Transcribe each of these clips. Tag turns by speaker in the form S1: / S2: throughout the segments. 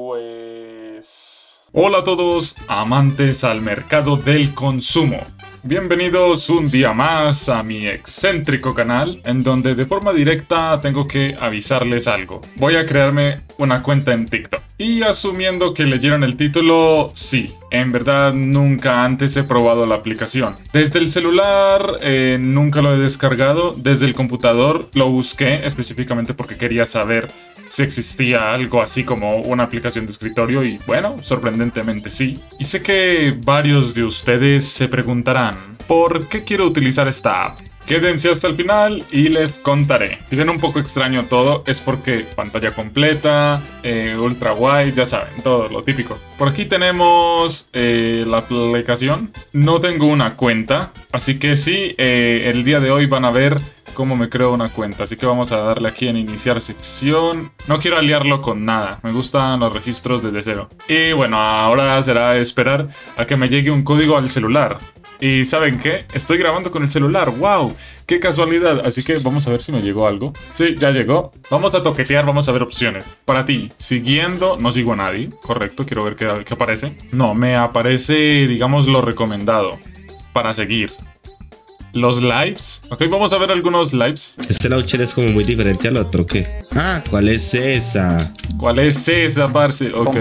S1: Pues... Hola a todos, amantes al mercado del consumo. Bienvenidos un día más a mi excéntrico canal, en donde de forma directa tengo que avisarles algo. Voy a crearme una cuenta en TikTok. Y asumiendo que leyeron el título, sí, en verdad nunca antes he probado la aplicación. Desde el celular nunca lo he descargado, desde el computador lo busqué específicamente porque quería saber si existía algo así como una aplicación de escritorio y bueno, sorprendentemente sí. Y sé que varios de ustedes se preguntarán, ¿por qué quiero utilizar esta app? Quédense hasta el final y les contaré. Si ven un poco extraño todo, es porque pantalla completa, ultra wide, ya saben, todo lo típico. Por aquí tenemos la aplicación. No tengo una cuenta, así que sí, el día de hoy van a ver cómo me creo una cuenta. Así que vamos a darle aquí en iniciar sección. No quiero aliarlo con nada, me gustan los registros desde cero. Y bueno, ahora será esperar a que me llegue un código al celular. Y ¿saben qué? Estoy grabando con el celular, ¡wow! ¡Qué casualidad! Así que vamos a ver si me llegó algo. Sí, ya llegó. Vamos a toquetear, vamos a ver opciones. Para ti, siguiendo, no sigo a nadie, correcto, quiero ver qué aparece. No, me aparece, digamos, lo recomendado para seguir. Los lives. Ok, vamos a ver algunos lives.
S2: Este launcher es como muy diferente al otro, ¿qué? Ah, ¿cuál es esa?
S1: ¿Cuál es esa, parce? Ok.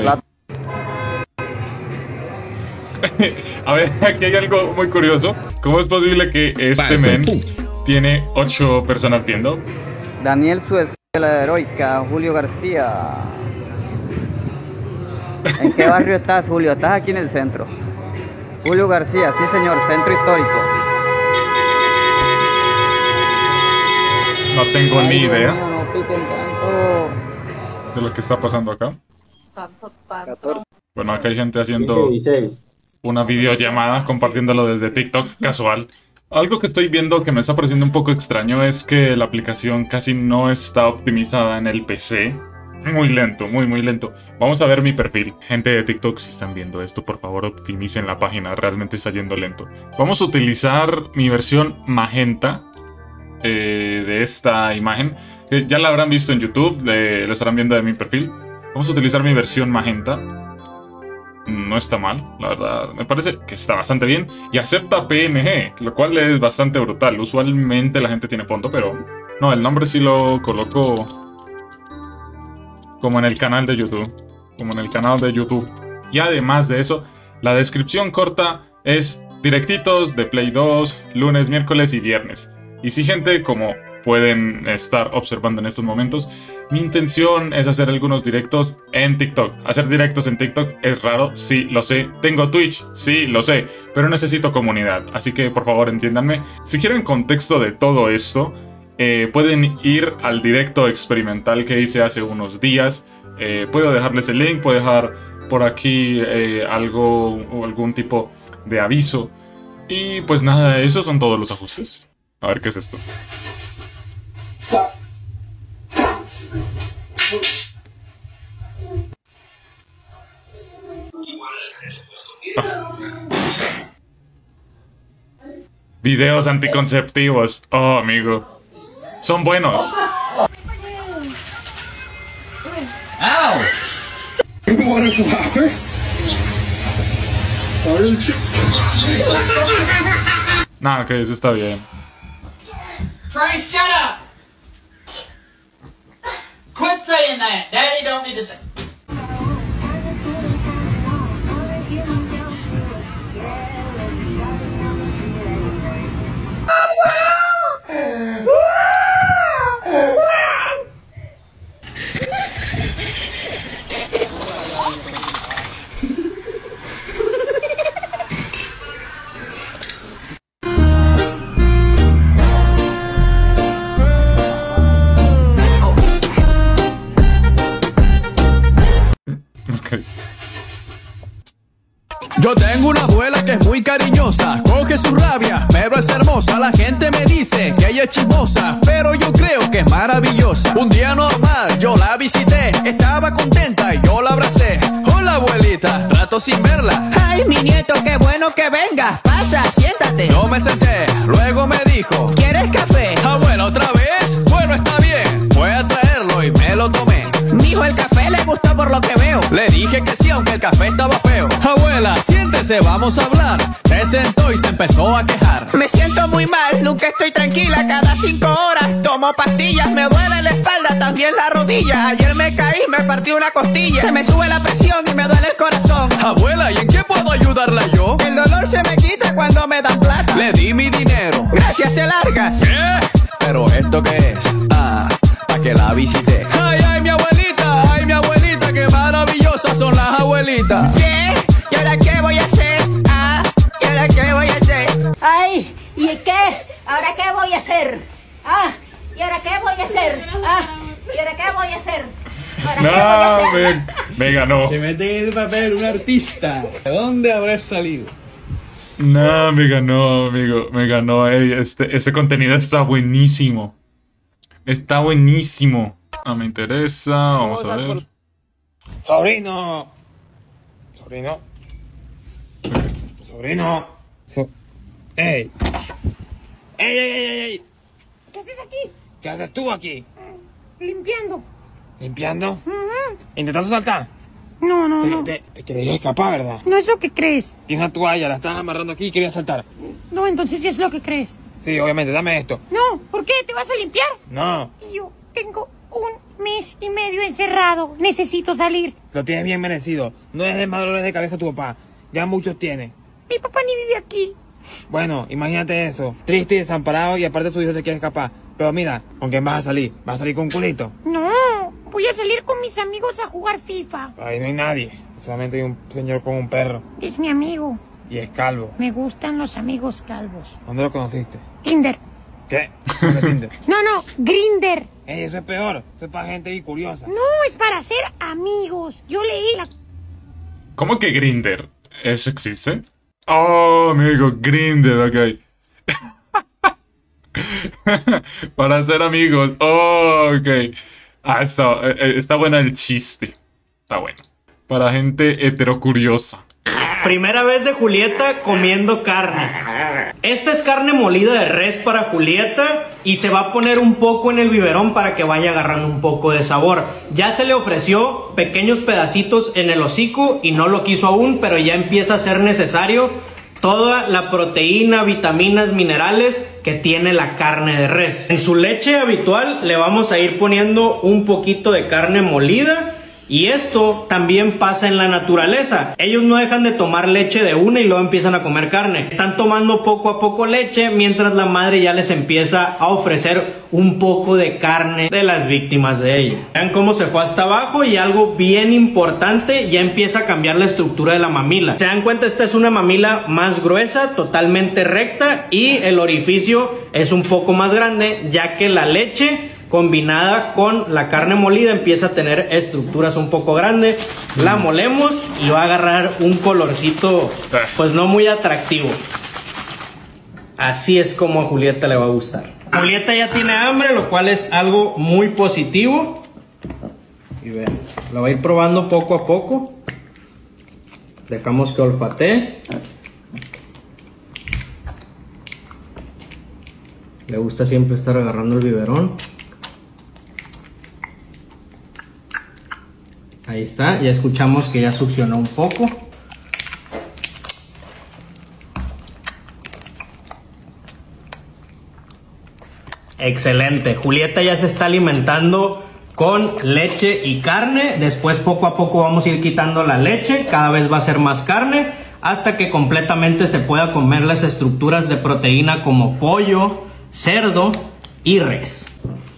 S1: A ver, aquí hay algo muy curioso. ¿Cómo es posible que este men tiene 8 personas viendo?
S3: Daniel Suez, la heroica, Julio García. ¿En qué barrio estás, Julio? Estás aquí en el centro. Julio García, sí señor, centro histórico.
S1: No tengo ni idea
S3: no piquen tanto.
S1: de lo que está pasando acá. Bueno, acá hay gente haciendo una videollamada, compartiéndolo desde TikTok, casual. Algo que estoy viendo que me está pareciendo un poco extraño es que la aplicación casi no está optimizada en el PC. Muy lento, muy lento. Vamos a ver mi perfil. Gente de TikTok, si están viendo esto, por favor optimicen la página, realmente está yendo lento. Vamos a utilizar mi versión magenta de esta imagen. Ya la habrán visto en YouTube, lo estarán viendo de mi perfil. Vamos a utilizar mi versión magenta. No está mal, la verdad, me parece que está bastante bien. Y acepta PNG, lo cual es bastante brutal. Usualmente la gente tiene fondo, pero no, el nombre sí lo coloco como en el canal de YouTube. Como en el canal de YouTube. Y además de eso, la descripción corta es directitos de Play 2, lunes, miércoles y viernes. Y sí, gente, como pueden estar observando en estos momentos, mi intención es hacer algunos directos en TikTok. Hacer directos en TikTok es raro, sí, lo sé. Tengo Twitch, sí, lo sé, pero necesito comunidad. Así que, por favor, entiéndanme. Si quieren contexto de todo esto, pueden ir al directo experimental que hice hace unos días. Puedo dejarles el link, puedo dejar por aquí algún tipo de aviso. Y pues nada, esos son todos los ajustes. A ver qué es esto. Videos anticonceptivos. Oh, amigo. Son buenos.
S4: Ow!
S1: Nah, que eso está bien.
S4: Trey, shut up! Quit saying that. Daddy don't need to say.
S5: Yo tengo una abuela que es muy cariñosa, coge su rabia, pero es hermosa. La gente me dice que ella es chismosa, pero yo creo que es maravillosa. Un día normal yo la visité, estaba contenta y yo la abracé. Hola abuelita, rato sin verla.
S6: Ay, mi nieto, qué bueno que venga. Pasa, siéntate.
S5: Yo me senté, luego me dijo,
S6: ¿quieres café?
S5: Abuela, ¿otra vez? Bueno, está bien. Fue a traerlo y me lo tomé.
S6: Mijo, el café le gusta por lo que veo.
S5: Le dije que sí, aunque el café estaba feo. Abuela, siéntese, vamos a hablar. Se sentó y se empezó a quejar.
S6: Me siento muy mal, nunca estoy tranquila. Cada 5 horas tomo pastillas. Me duele la espalda, también la rodilla. Ayer me caí, me partí una costilla. Se me sube la presión y me duele el corazón.
S5: Abuela, ¿y en qué puedo ayudarla yo?
S6: El dolor se me quita cuando me dan plata.
S5: Le di mi dinero.
S6: Gracias, te largas.
S5: ¿Qué? ¿Pero esto qué es? Ah, pa' que la visité. Ay, ay, mi abuelita, qué maravillosas son las abuelitas.
S6: ¿Qué? ¿Y ahora qué voy a hacer? Ah, ¿y ahora qué voy a hacer?
S7: Ay, ¿y qué? ¿Ahora qué voy a hacer? Ah, ¿y ahora qué voy a hacer? Ah, ¿y ahora qué voy a hacer? ¿Ahora qué voy a
S1: No,
S7: hacer?
S1: me ganó.
S8: Se mete en el papel un artista. ¿De dónde habrás salido?
S1: No, me ganó, amigo. Me ganó. Ey, ese contenido está buenísimo. Está buenísimo. No me interesa. Vamos a ver.
S8: Sobrino. Sobrino. Sobrino. ¡Ey! ¡Ey, ey, ey, ey!
S7: ¿Qué haces aquí?
S8: ¿Qué haces tú aquí?
S7: Limpiando.
S8: ¿Limpiando? ¿Intentando saltar?
S7: No, no, no.
S8: Te querías escapar, ¿verdad?
S7: No es lo que crees.
S8: Tienes una toalla, la estás amarrando aquí y querías saltar.
S7: No, entonces sí es lo que crees.
S8: Sí, obviamente, dame esto.
S7: No, ¿por qué? ¿Te vas a limpiar?
S8: No,
S7: Yo tengo 1 mes y medio encerrado. Necesito salir.
S8: lo tienes bien merecido. No es de más dolores de cabeza a tu papá. Ya muchos tiene.
S7: Mi papá ni vive aquí.
S8: Bueno, imagínate eso. Triste y desamparado y aparte su hijo se quiere escapar. Pero mira, ¿con quién vas a salir? ¿Vas a salir con un culito?
S7: No, voy a salir con mis amigos a jugar FIFA.
S8: Ahí no hay nadie. Solamente hay un señor con un perro.
S7: Es mi amigo.
S8: Y es calvo.
S7: Me gustan los amigos calvos.
S8: ¿Dónde lo conociste?
S7: Tinder.
S8: ¿Qué? ¿Dónde Tinder?
S7: No, no, Grinder.
S8: Ey, eso es peor. Eso es para gente ahí curiosa.
S7: No, es para ser amigos. Yo leí la...
S1: ¿Cómo que Grindr? ¿Eso existe? Oh, amigo, Grindr, ok. Para ser amigos. Oh, ok. Ah, está bueno el chiste. Está bueno. Para gente heterocuriosa.
S9: Primera vez de Julieta comiendo carne. Esta es carne molida de res para Julieta y se va a poner un poco en el biberón para que vaya agarrando un poco de sabor. Ya se le ofreció pequeños pedacitos en el hocico y no lo quiso aún, pero ya empieza a ser necesario toda la proteína, vitaminas, minerales que tiene la carne de res. En su leche habitual le vamos a ir poniendo un poquito de carne molida. Y esto también pasa en la naturaleza. Ellos no dejan de tomar leche de una y luego empiezan a comer carne. Están tomando poco a poco leche mientras la madre ya les empieza a ofrecer un poco de carne de las víctimas de ella. Vean cómo se fue hasta abajo y algo bien importante, ya empieza a cambiar la estructura de la mamila. Se dan cuenta, esta es una mamila más gruesa, totalmente recta y el orificio es un poco más grande ya que la leche combinada con la carne molida empieza a tener estructuras un poco grandes. La molemos y va a agarrar un colorcito pues no muy atractivo. Así es como a Julieta le va a gustar. Julieta ya tiene hambre, lo cual es algo muy positivo. Y vean, la va a ir probando poco a poco. Dejamos que olfatee. Le gusta siempre estar agarrando el biberón. Ahí está, ya escuchamos que ya succionó un poco. Excelente, Julieta ya se está alimentando con leche y carne. Después poco a poco vamos a ir quitando la leche, cada vez va a ser más carne, hasta que completamente se pueda comer las estructuras de proteína como pollo, cerdo y res.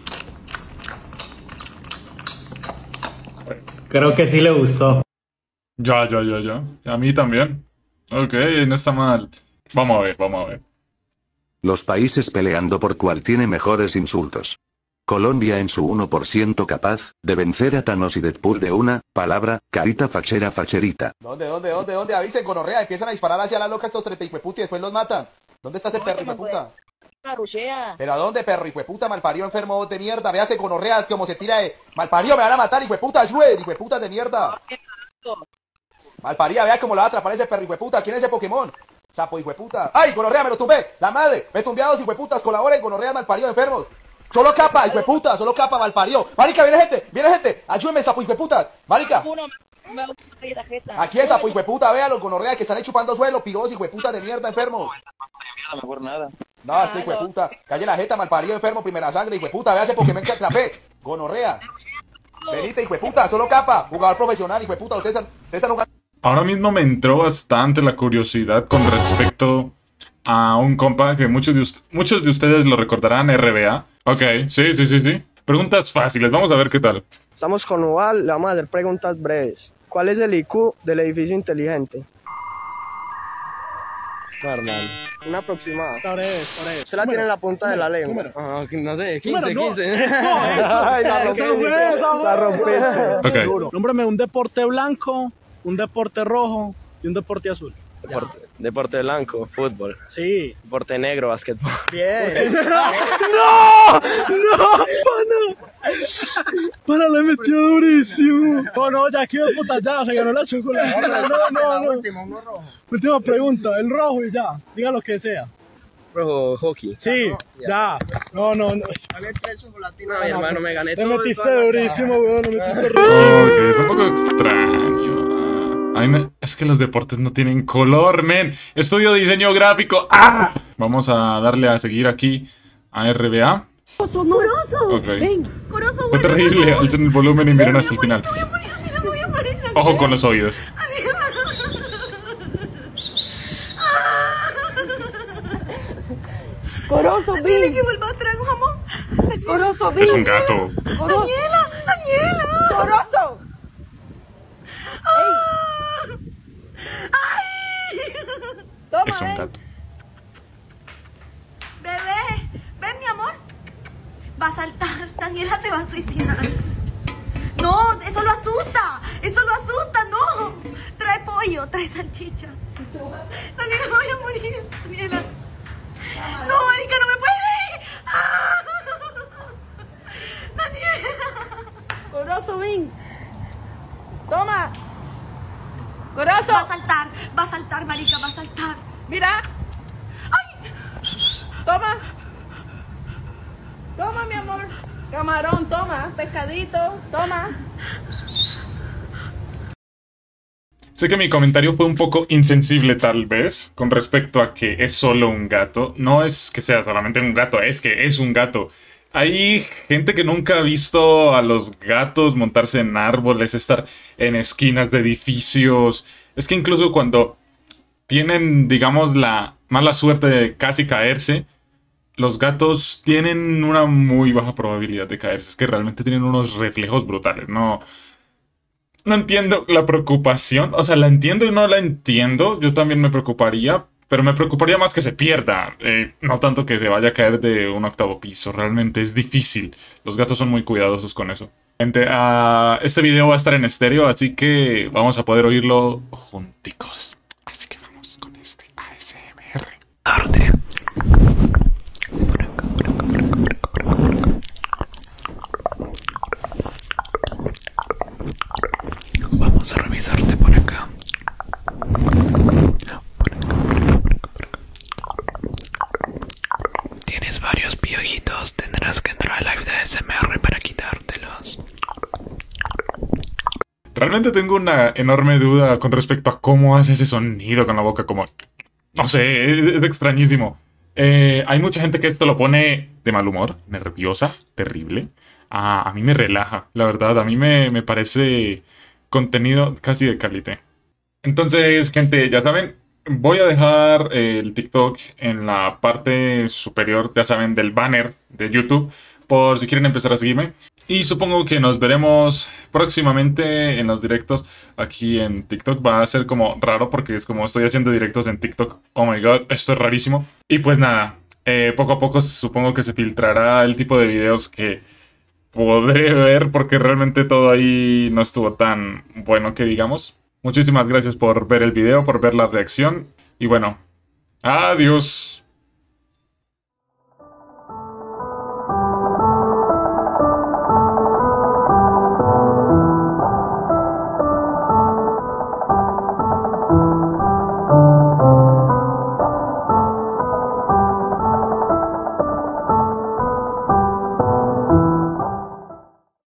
S9: Creo que sí le gustó.
S1: Ya. A mí también. Ok, no está mal. Vamos a ver, vamos a ver.
S10: Los países peleando por cuál tiene mejores insultos. Colombia en su 1% capaz de vencer a Thanos y Deadpool de una palabra, carita fachera facherita.
S11: ¿Dónde? Avisen, gonorrea, empiezan a disparar hacia la loca estos 30 hijueputas y después los matan. ¿Dónde está ese perro hijueputa? ¿Pero a dónde, perro hijueputa, malparido enfermo de mierda? Véase, gonorreas, como se tira de... Malparido, me van a matar, hijueputa, ayude, hijueputa de mierda. Malparida, vea cómo la va a atrapar ese perro hijueputa. ¿Quién es ese Pokémon? Sapo hijueputa. ¡Ay, gonorrea, me lo tumbé! ¡La madre! Me tumbé a 2 hijueputas, colaboren, gonorreas, malparido enfermos. Solo capa, hijueputa, solo capa, malparido. Marica, viene gente. Ayúdeme, sapo, hijueputa. Marica. Aquí es, sapo, hijueputa, véalo, gonorrea, que están ahí chupando suelo, piros, hijueputa de mierda, enfermo.
S12: Mejor nada.
S11: No, este hijueputa. Calle la jeta, malparido, enfermo, primera sangre, hijueputa, véase porque me enclapé. Gonorrea. Venite, hijueputa, solo capa. Jugador profesional, hijueputa, ustedes están jugando.
S1: Ahora mismo me entró bastante la curiosidad con respecto a un compa que muchos de ustedes lo recordarán, RBA. Ok, sí. Preguntas fáciles, vamos a ver qué tal.
S13: Estamos con Uval, le vamos a hacer preguntas breves. ¿Cuál es el IQ del edificio inteligente?
S12: Normal.
S13: Una aproximada.
S14: Está breve.
S13: Se la tiene en la punta de la lengua.
S12: No sé, 15.
S13: Ay, la rompiste.
S1: Ok.
S14: Nómbrame un deporte blanco, un deporte rojo y un deporte azul.
S12: Deporte blanco, fútbol.
S14: Sí.
S12: Deporte negro, basquetbol.
S13: Bien.
S14: ¡No! Pana, le metió durísimo. No, ya aquí de puta, ya, se ganó la chocolate. No. Última pregunta, el rojo y ya, diga lo que sea.
S12: Rojo, hockey.
S14: Sí, ya. No.
S12: Gané 3 chocolatinas. No, mi hermano, me gané todo.
S14: Le metiste durísimo, weón, le metiste
S1: Ok, es un poco extraño. Es que los deportes no tienen color, men. Estudio diseño gráfico. ¡Ah! Vamos a darle a seguir aquí a RBA.
S7: ¡Corozo!
S1: Ok.
S7: Ven, Corozo,
S1: Fue terrible. Alcen el volumen y miren hasta el final.
S7: voy a morir.
S1: Ojo con los oídos.
S7: Corozo, ven. Dile que vuelva a traer un jamón. Corozo, ven.
S1: Es un gato.
S7: Daniela. Corozo. Toma,
S1: Es un gato.
S7: Bebé, ven mi amor. Va a saltar, Daniela se va a suicidar. No, eso lo asusta, no. Trae pollo, trae salchicha. Daniela, me voy a morir, Daniela. No, marica, no me puede. Daniela. Corozo, ven. Toma. Corozo. Va a saltar, marica, va a saltar. Mira. ¡Ay! Toma, mi amor. Camarón, toma. Pescadito, toma.
S1: Sé que mi comentario fue un poco insensible tal vez con respecto a que es solo un gato. No es que sea solamente un gato, es que es un gato. Hay gente que nunca ha visto a los gatos montarse en árboles, estar en esquinas de edificios. Es que incluso cuando tienen, digamos, la mala suerte de casi caerse, los gatos tienen una muy baja probabilidad de caerse. Es que realmente tienen unos reflejos brutales. No entiendo la preocupación. O sea, la entiendo y no la entiendo. Yo también me preocuparía. Pero me preocuparía más que se pierda. No tanto que se vaya a caer de un 8º piso. Realmente es difícil. Los gatos son muy cuidadosos con eso. Gente, este video va a estar en estéreo. Así que vamos a poder oírlo junticos. Así que vamos con este ASMR.
S15: Vamos a revisarte por acá. Tienes varios piojitos, tendrás que entrar a live de ASMR para quitártelos.
S1: Realmente tengo una enorme duda con respecto a cómo hace ese sonido con la boca, como... No sé, es extrañísimo. Hay mucha gente que esto lo pone de mal humor, nerviosa, terrible. A mí me relaja, la verdad, a mí me parece contenido casi de calidad. Entonces, gente, ya saben, voy a dejar el TikTok en la parte superior, ya saben, del banner de YouTube, por si quieren empezar a seguirme. Y supongo que nos veremos próximamente en los directos aquí en TikTok. Va a ser como raro porque es como estoy haciendo directos en TikTok. Oh my god, esto es rarísimo. Y pues nada, poco a poco supongo que se filtrará el tipo de videos que podré ver porque realmente todo ahí no estuvo tan bueno que digamos. Muchísimas gracias por ver el video, por ver la reacción. Y bueno, adiós.